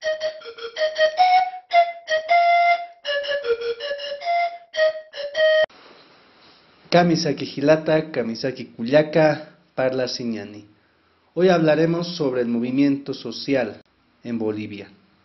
Kamisaki Hilata, Kamisaki Kuyaka, Parla Siñani. Hoy hablaremos sobre el movimiento social en Bolivia.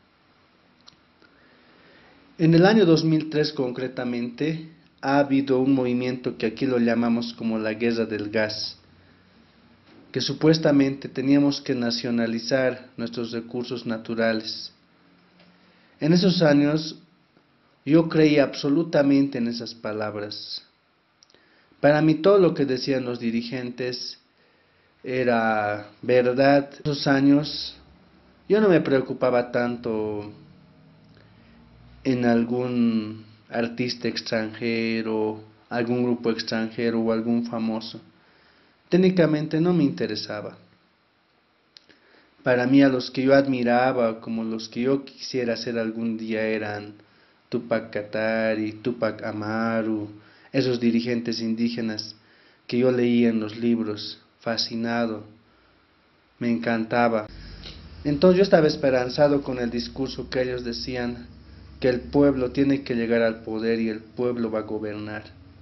En el año 2003 concretamente ha habido un movimiento que aquí lo llamamos como la guerra del gas, que supuestamente teníamos que nacionalizar nuestros recursos naturales. En esos años yo creí absolutamente en esas palabras. Para mí todo lo que decían los dirigentes era verdad. En esos años yo no me preocupaba tanto en algún artista extranjero, algún grupo extranjero o algún famoso. Técnicamente no me interesaba. Para mí a los que yo admiraba, como los que yo quisiera ser algún día, eran Tupac Katari, Tupac Amaru, esos dirigentes indígenas que yo leía en los libros, fascinado, me encantaba. Entonces yo estaba esperanzado con el discurso que ellos decían, que el pueblo tiene que llegar al poder y el pueblo va a gobernar.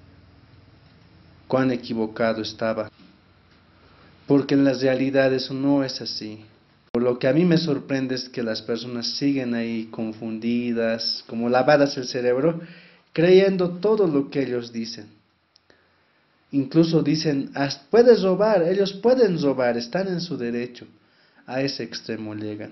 Cuán equivocado estaba, porque en la realidad eso no es así. Lo que a mí me sorprende es que las personas siguen ahí confundidas, como lavadas el cerebro, creyendo todo lo que ellos dicen. Incluso dicen, puedes robar, ellos pueden robar, están en su derecho. A ese extremo llegan.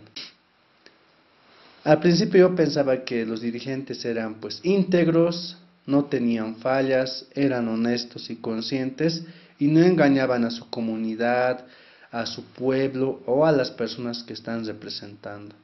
Al principio yo pensaba que los dirigentes eran pues íntegros, no tenían fallas, eran honestos y conscientes y no engañaban a su comunidad, a su pueblo o a las personas que están representando.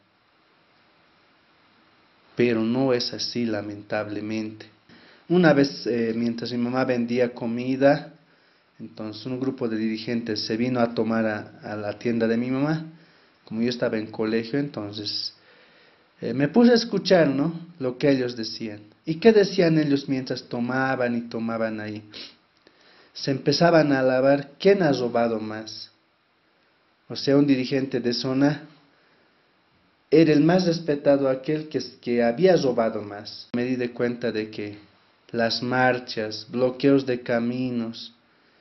Pero no es así, lamentablemente. Una vez, mientras mi mamá vendía comida, entonces un grupo de dirigentes se vino a tomar a la tienda de mi mamá. Como yo estaba en colegio, entonces me puse a escuchar, ¿no?, lo que ellos decían. ¿Y qué decían ellos mientras tomaban y tomaban ahí? Se empezaban a alabar quién ha robado más. O sea, un dirigente de zona era el más respetado, aquel que había robado más. Me di de cuenta de que las marchas, bloqueos de caminos,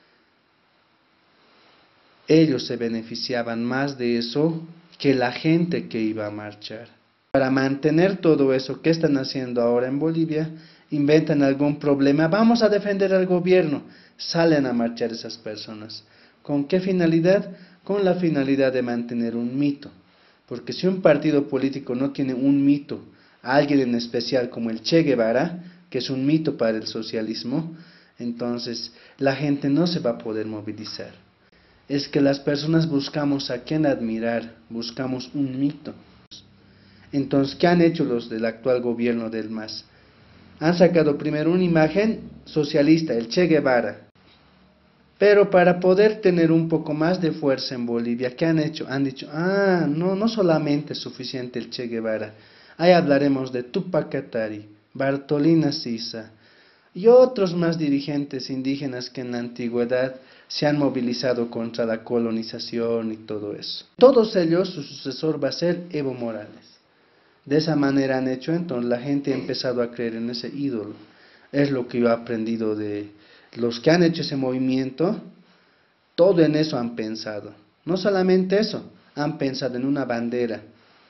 ellos se beneficiaban más de eso que la gente que iba a marchar. Para mantener todo eso, ¿qué están haciendo ahora en Bolivia? Inventan algún problema, vamos a defender al gobierno, salen a marchar esas personas. ¿Con qué finalidad? Con la finalidad de mantener un mito. Porque si un partido político no tiene un mito, alguien en especial como el Che Guevara, que es un mito para el socialismo, entonces la gente no se va a poder movilizar. Es que las personas buscamos a quién admirar, buscamos un mito. Entonces, ¿qué han hecho los del actual gobierno del MAS? Han sacado primero una imagen socialista, el Che Guevara. Pero para poder tener un poco más de fuerza en Bolivia, ¿qué han hecho? Han dicho, no solamente es suficiente el Che Guevara. Ahí hablaremos de Tupac Katari, Bartolina Sisa y otros más dirigentes indígenas que en la antigüedad se han movilizado contra la colonización y todo eso. Todos ellos, su sucesor va a ser Evo Morales. De esa manera han hecho, entonces la gente ha empezado a creer en ese ídolo. Es lo que yo he aprendido de los que han hecho ese movimiento, todo en eso han pensado. No solamente eso, han pensado en una bandera,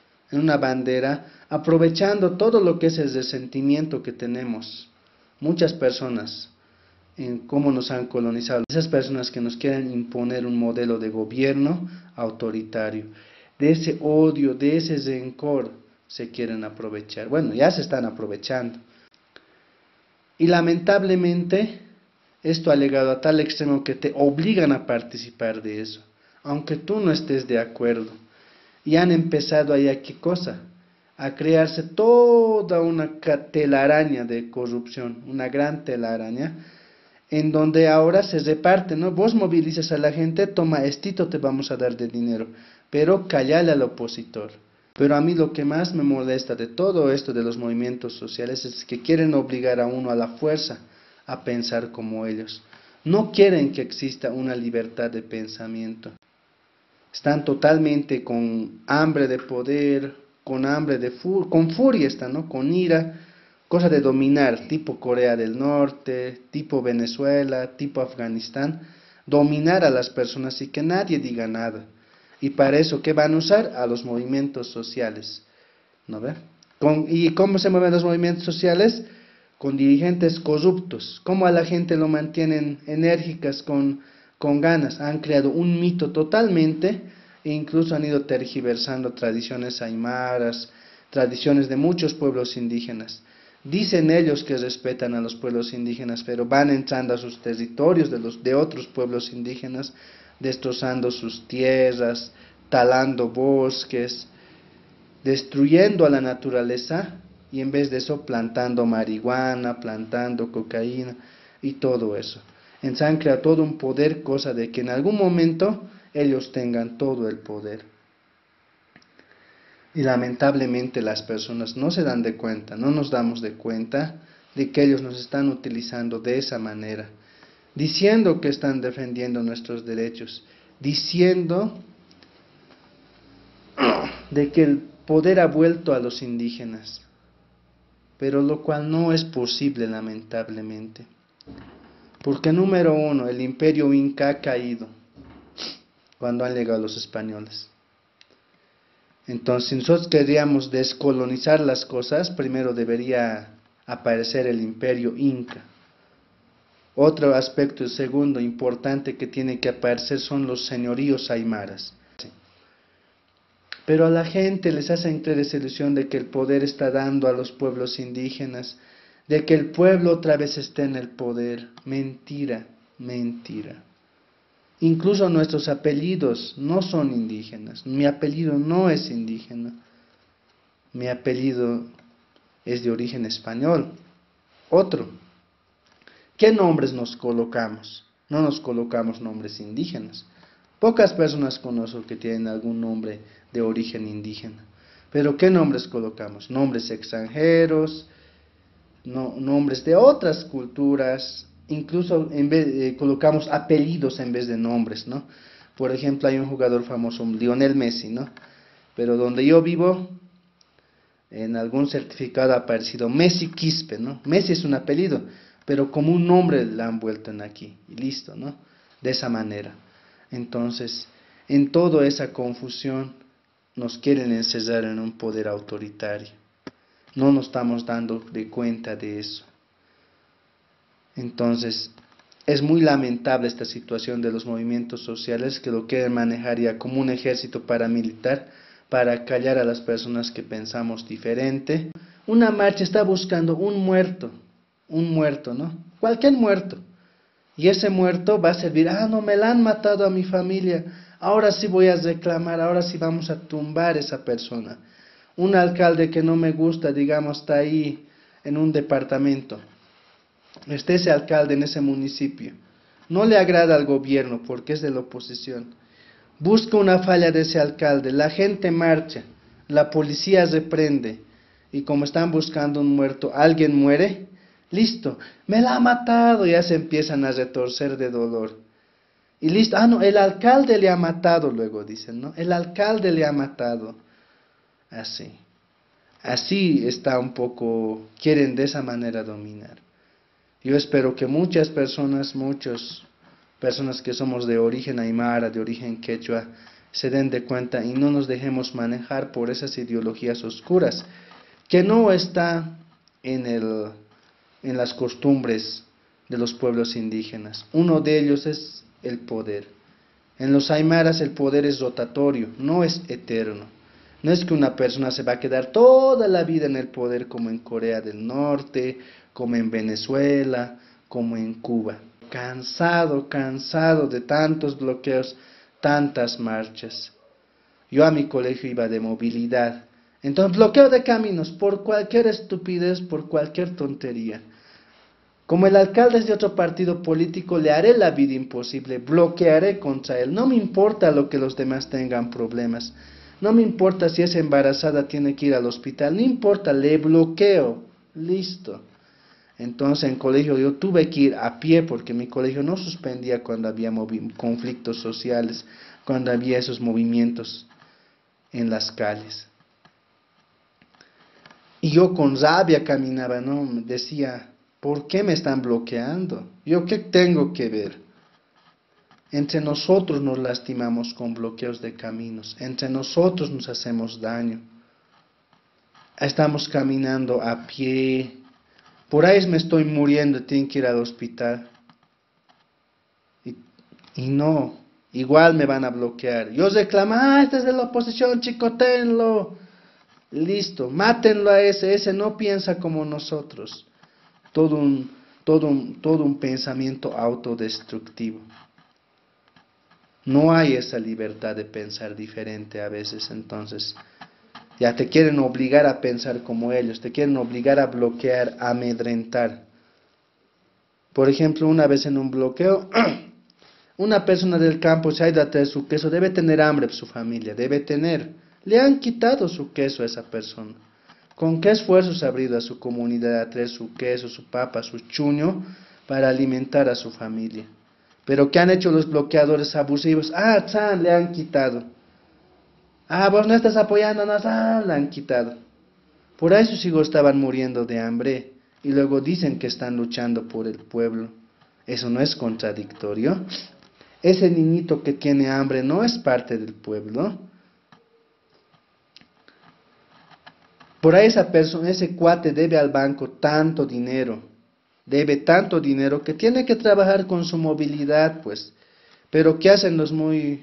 aprovechando todo lo que es el resentimiento que tenemos, muchas personas, en cómo nos han colonizado, esas personas que nos quieren imponer un modelo de gobierno autoritario, de ese odio, de ese rencor, se quieren aprovechar. Bueno, ya se están aprovechando. Y lamentablemente, esto ha llegado a tal extremo que te obligan a participar de eso, aunque tú no estés de acuerdo. Y han empezado ahí a qué cosa, a crearse toda una telaraña de corrupción, una gran telaraña, en donde ahora se reparte, ¿no? Vos movilizas a la gente, toma, estito te vamos a dar de dinero, pero callale al opositor. Pero a mí lo que más me molesta de todo esto de los movimientos sociales es que quieren obligar a uno a la fuerza a pensar como ellos. No quieren que exista una libertad de pensamiento. Están totalmente con hambre de poder, con hambre, con furia están, ¿no? Con ira, cosa de dominar, tipo Corea del Norte, tipo Venezuela, tipo Afganistán, dominar a las personas y que nadie diga nada. Y para eso, ¿qué van a usar? A los movimientos sociales, ¿no ve? ¿Y cómo se mueven los movimientos sociales? Con dirigentes corruptos. ¿Cómo a la gente lo mantienen enérgicas, con ganas? Han creado un mito totalmente, e incluso han ido tergiversando tradiciones aymaras, tradiciones de muchos pueblos indígenas. Dicen ellos que respetan a los pueblos indígenas, pero van entrando a sus territorios de otros pueblos indígenas, destrozando sus tierras, talando bosques, destruyendo a la naturaleza, y en vez de eso plantando marihuana, plantando cocaína y todo eso. Han creado todo un poder, cosa de que en algún momento ellos tengan todo el poder. Y lamentablemente las personas no se dan de cuenta, no nos damos de cuenta de que ellos nos están utilizando de esa manera, diciendo que están defendiendo nuestros derechos, diciendo de que el poder ha vuelto a los indígenas, pero lo cual no es posible, lamentablemente. Porque número uno, el imperio inca ha caído cuando han llegado los españoles. Entonces, si nosotros queríamos descolonizar las cosas, primero debería aparecer el imperio inca. Otro aspecto, el segundo importante que tiene que aparecer, son los señoríos aymaras. Pero a la gente les hacen creer esa ilusión de que el poder está dando a los pueblos indígenas, de que el pueblo otra vez está en el poder. Mentira, mentira. Incluso nuestros apellidos no son indígenas. Mi apellido no es indígena. Mi apellido es de origen español. Otro. ¿Qué nombres nos colocamos? No nos colocamos nombres indígenas. Pocas personas conozco que tienen algún nombre de origen indígena. Pero ¿qué nombres colocamos? Nombres extranjeros, nombres de otras culturas. Incluso colocamos apellidos en vez de nombres, ¿no? Por ejemplo, hay un jugador famoso, Lionel Messi, ¿no? Pero donde yo vivo, en algún certificado ha aparecido Messi Quispe, ¿no? Messi es un apellido, pero como un nombre le han vuelto en aquí, y listo, ¿no? De esa manera. Entonces, en toda esa confusión, nos quieren encerrar en un poder autoritario. No nos estamos dando de cuenta de eso. Entonces, es muy lamentable esta situación de los movimientos sociales que lo quieren manejar ya como un ejército paramilitar para callar a las personas que pensamos diferente. Una marcha está buscando un muerto, ¿no? Cualquier muerto. Y ese muerto va a servir, no, me la han matado a mi familia, ahora sí voy a reclamar, ahora sí vamos a tumbar a esa persona. Un alcalde que no me gusta, digamos, está ahí en un departamento. Está ese alcalde en ese municipio. No le agrada al gobierno porque es de la oposición. Busca una falla de ese alcalde, la gente marcha, la policía reprende, y como están buscando un muerto, alguien muere, listo, me la ha matado, ya se empiezan a retorcer de dolor. Y listo, no, el alcalde le ha matado, luego dicen, ¿no? El alcalde le ha matado. Así está un poco, quieren de esa manera dominar. Yo espero que muchas personas que somos de origen aymara, de origen quechua, se den de cuenta y no nos dejemos manejar por esas ideologías oscuras, que no está en las costumbres de los pueblos indígenas. Uno de ellos es el poder. En los aymaras el poder es rotatorio, no es eterno. No es que una persona se va a quedar toda la vida en el poder como en Corea del Norte, como en Venezuela, como en Cuba. Cansado de tantos bloqueos, tantas marchas. Yo a mi colegio iba de movilidad. Entonces, bloqueo de caminos por cualquier estupidez, por cualquier tontería. Como el alcalde es de otro partido político, le haré la vida imposible, bloquearé contra él. No me importa lo que los demás tengan problemas. No me importa si es embarazada, tiene que ir al hospital. No importa, le bloqueo. Listo. Entonces en colegio yo tuve que ir a pie porque mi colegio no suspendía cuando había conflictos sociales, cuando había esos movimientos en las calles. Y yo con rabia caminaba, ¿no? Me decía, ¿por qué me están bloqueando? ¿Yo qué tengo que ver? Entre nosotros nos lastimamos con bloqueos de caminos, entre nosotros nos hacemos daño. Estamos caminando a pie, por ahí me estoy muriendo, tengo que ir al hospital. Y, y no, igual me van a bloquear. Yo reclamo, este es de la oposición, chicotenlo. Listo, mátenlo a ese no piensa como nosotros. Todo un pensamiento autodestructivo. No hay esa libertad de pensar diferente a veces, entonces ya te quieren obligar a pensar como ellos, te quieren obligar a bloquear, a amedrentar. Por ejemplo, una vez en un bloqueo, una persona del campo se ha ido a traer su queso, debe tener hambre su familia, debe tener. Le han quitado su queso a esa persona. ¿Con qué esfuerzos ha ido a su comunidad a traer su queso, su papa, su chuño para alimentar a su familia? Pero ¿qué han hecho los bloqueadores abusivos? Le han quitado. Vos no estás apoyándonos, le han quitado. Por ahí sus hijos estaban muriendo de hambre y luego dicen que están luchando por el pueblo. ¿Eso no es contradictorio? Ese niñito que tiene hambre no es parte del pueblo. Por ahí esa persona, ese cuate debe al banco tanto dinero. Debe tanto dinero que tiene que trabajar con su movilidad, pues. Pero ¿qué hacen los muy...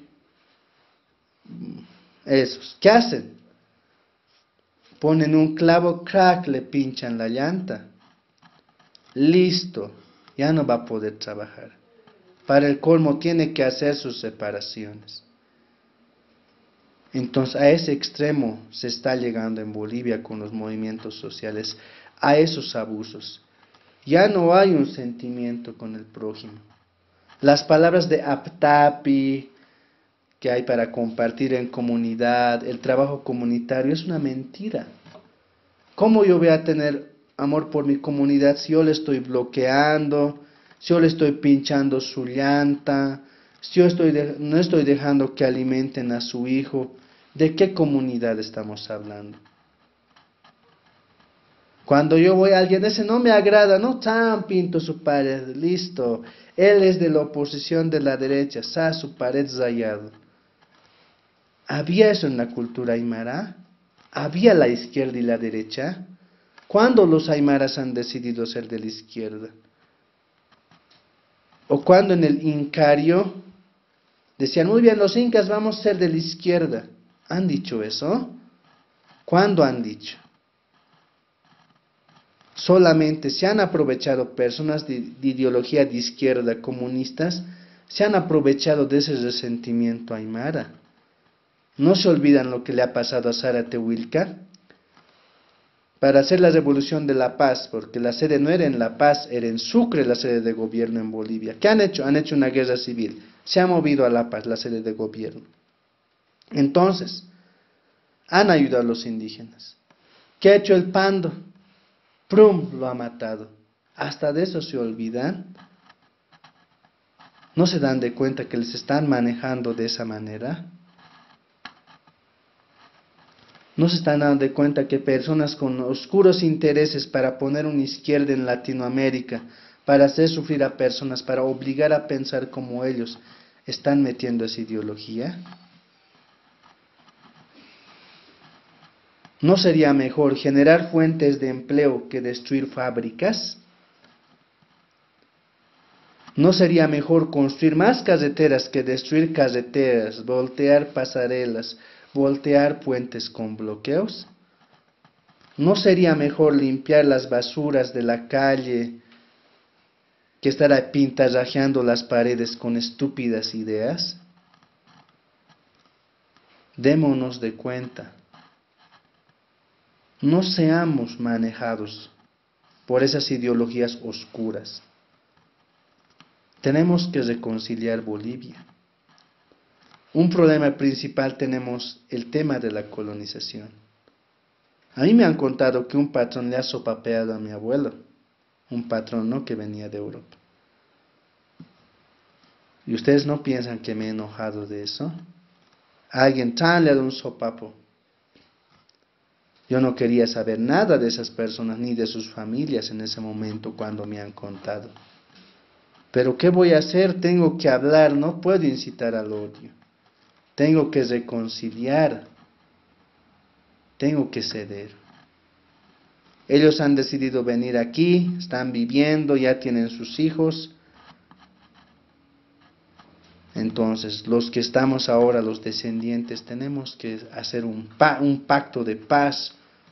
esos? ¿Qué hacen? Ponen un clavo, crack, le pinchan la llanta. Listo, ya no va a poder trabajar. Para el colmo tiene que hacer sus reparaciones. Entonces a ese extremo se está llegando en Bolivia con los movimientos sociales, a esos abusos. Ya no hay un sentimiento con el prójimo. Las palabras de aptapi que hay para compartir en comunidad, el trabajo comunitario, es una mentira. ¿Cómo yo voy a tener amor por mi comunidad si yo le estoy bloqueando, si yo le estoy pinchando su llanta, si yo no estoy dejando que alimenten a su hijo? ¿De qué comunidad estamos hablando? Cuando yo voy a alguien, ese no me agrada, no tan pinto su pared, listo. Él es de la oposición de la derecha, su pared rayado. ¿Había eso en la cultura aymara? ¿Había la izquierda y la derecha? ¿Cuándo los aymaras han decidido ser de la izquierda? ¿O cuando en el Incario decían, muy bien, los incas vamos a ser de la izquierda? ¿Han dicho eso? ¿Cuándo han dicho? Solamente se han aprovechado personas de ideología de izquierda, comunistas, se han aprovechado de ese resentimiento aymara. No se olvidan lo que le ha pasado a Zaratehuilca para hacer la revolución de la paz, porque la sede no era en La Paz, era en Sucre la sede de gobierno en Bolivia. ¿Qué han hecho? Han hecho una guerra civil. Se ha movido a La Paz, la sede de gobierno. Entonces, han ayudado a los indígenas. ¿Qué ha hecho el Pando? Prum, lo ha matado. Hasta de eso se olvidan. ¿No se dan de cuenta que les están manejando de esa manera? ¿No se están dando de cuenta que personas con oscuros intereses para poner una izquierda en Latinoamérica, para hacer sufrir a personas, para obligar a pensar como ellos, están metiendo esa ideología? ¿No sería mejor generar fuentes de empleo que destruir fábricas? ¿No sería mejor construir más carreteras que destruir carreteras, voltear pasarelas, voltear puentes con bloqueos? ¿No sería mejor limpiar las basuras de la calle que estar pintarrajeando las paredes con estúpidas ideas? Démonos de cuenta. No seamos manejados por esas ideologías oscuras. Tenemos que reconciliar Bolivia. Un problema principal tenemos el tema de la colonización. A mí me han contado que un patrón le ha sopapeado a mi abuelo, un patrón, ¿no?, que venía de Europa. ¿Y ustedes no piensan que me he enojado de eso? Alguien le ha dado un sopapo. Yo no quería saber nada de esas personas ni de sus familias en ese momento cuando me han contado. Pero ¿qué voy a hacer? Tengo que hablar, no puedo incitar al odio. Tengo que reconciliar, tengo que ceder. Ellos han decidido venir aquí, están viviendo, ya tienen sus hijos. Entonces, los que estamos ahora, los descendientes, tenemos que hacer un pacto de paz,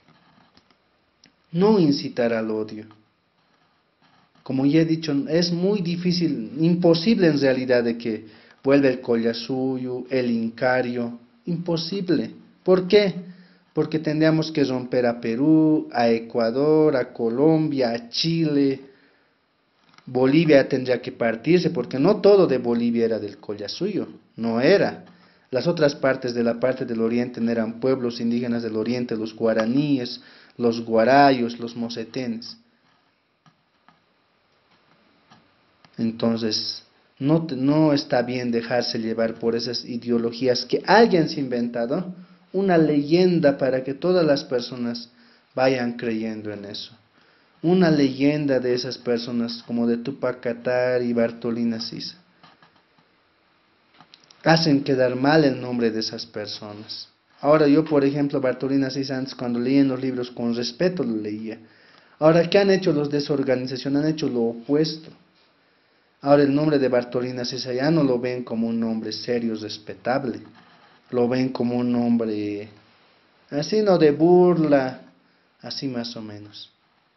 no incitar al odio. Como ya he dicho, es muy difícil, imposible en realidad de que vuelva el Collasuyo, el Incario, imposible. ¿Por qué? Porque tendríamos que romper a Perú, a Ecuador, a Colombia, a Chile. Bolivia tendría que partirse, porque no todo de Bolivia era del Collasuyo, no era. Las otras partes de la parte del oriente eran pueblos indígenas del oriente, los guaraníes, los guarayos, los mocetenes. Entonces, no está bien dejarse llevar por esas ideologías que alguien se ha inventado, una leyenda para que todas las personas vayan creyendo en eso. Una leyenda de esas personas como de Tupac Katari y Bartolina Sisa. Hacen quedar mal el nombre de esas personas. Ahora yo, por ejemplo, Bartolina Sisa, antes cuando leía en los libros con respeto lo leía. Ahora, ¿qué han hecho los de esa organización? Han hecho lo opuesto. Ahora el nombre de Bartolina Sisa ya no lo ven como un nombre serio, respetable. Lo ven como un nombre, así no de burla, así más o menos.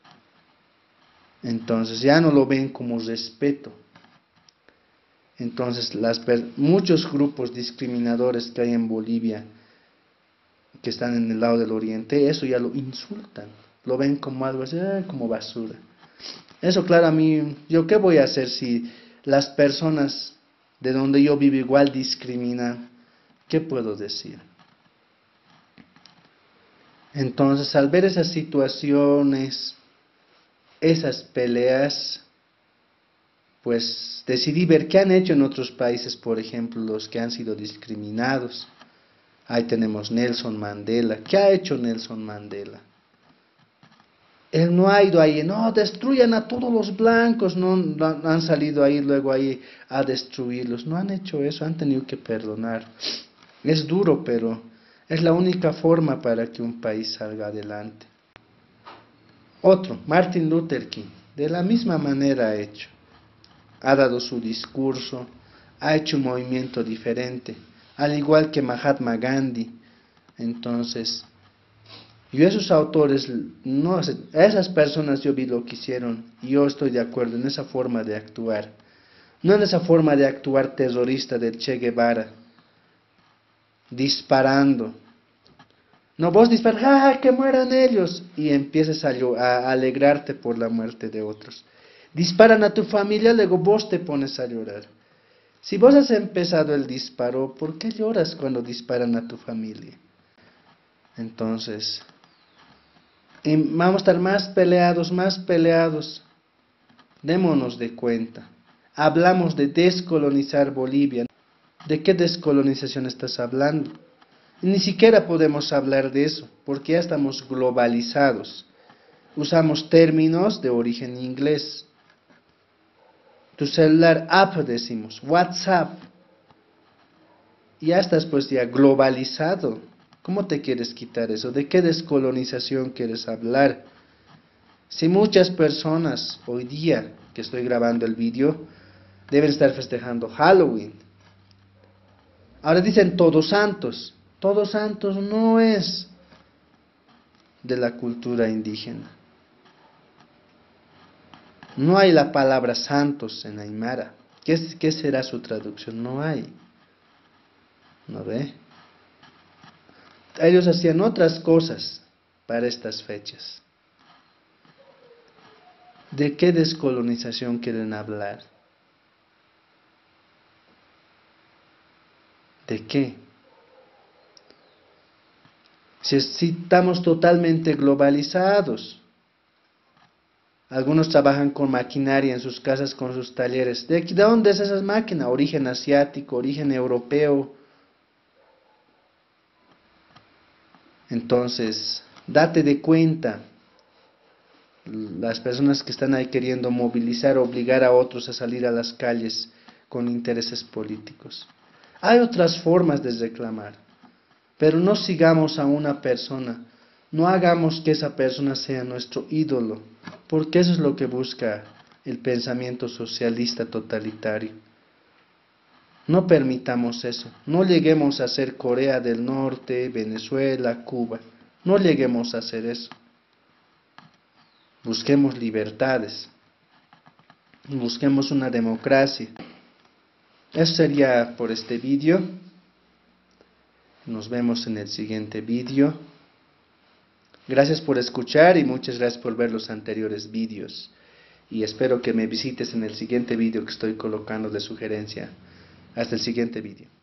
Entonces ya no lo ven como respeto. Entonces muchos grupos discriminadores que hay en Bolivia, que están en el lado del oriente, eso ya lo insultan. Lo ven como algo así, como basura. Eso, claro, a mí, ¿yo qué voy a hacer si las personas de donde yo vivo igual discriminan? ¿Qué puedo decir? Entonces, al ver esas situaciones, esas peleas, pues decidí ver qué han hecho en otros países, por ejemplo, los que han sido discriminados. Ahí tenemos Nelson Mandela. ¿Qué ha hecho Nelson Mandela? Él no ha ido ahí, no, destruyan a todos los blancos, no han salido ahí luego ahí a destruirlos, no han hecho eso, han tenido que perdonar. Es duro, pero es la única forma para que un país salga adelante. Otro, Martin Luther King, de la misma manera ha hecho. Ha dado su discurso, ha hecho un movimiento diferente, al igual que Mahatma Gandhi. Entonces, yo esos autores, no, a esas personas yo vi lo que hicieron y yo estoy de acuerdo en esa forma de actuar. No en esa forma de actuar terrorista del Che Guevara, disparando. No, vos disparas, ¡ah, que mueran ellos! Y empiezas a alegrarte por la muerte de otros. Disparan a tu familia, luego vos te pones a llorar. Si vos has empezado el disparo, ¿por qué lloras cuando disparan a tu familia? Entonces, vamos a estar más peleados, más peleados. Démonos de cuenta. Hablamos de descolonizar Bolivia. ¿De qué descolonización estás hablando? Ni siquiera podemos hablar de eso, porque ya estamos globalizados. Usamos términos de origen inglés. Tu celular app decimos, WhatsApp. Ya estás pues ya globalizado. ¿Cómo te quieres quitar eso? ¿De qué descolonización quieres hablar? Si muchas personas hoy día que estoy grabando el vídeo deben estar festejando Halloween. Ahora dicen Todos Santos. Todos Santos no es de la cultura indígena. No hay la palabra santos en Aymara. ¿Qué será su traducción? No hay. ¿No ve? Ellos hacían otras cosas para estas fechas. ¿De qué descolonización quieren hablar? ¿De qué? Si estamos totalmente globalizados. Algunos trabajan con maquinaria en sus casas, con sus talleres. ¿De dónde es esa máquina? Origen asiático, origen europeo. Entonces, Date de cuenta, las personas que están ahí queriendo movilizar, obligar a otros a salir a las calles con intereses políticos. Hay otras formas de reclamar, pero no sigamos a una persona, no hagamos que esa persona sea nuestro ídolo, porque eso es lo que busca el pensamiento socialista totalitario. No permitamos eso, no lleguemos a ser Corea del Norte, Venezuela, Cuba, no lleguemos a hacer eso. Busquemos libertades, busquemos una democracia. Eso sería por este vídeo. Nos vemos en el siguiente vídeo. Gracias por escuchar y muchas gracias por ver los anteriores vídeos. Y espero que me visites en el siguiente vídeo que estoy colocando de sugerencia. Hasta el siguiente vídeo.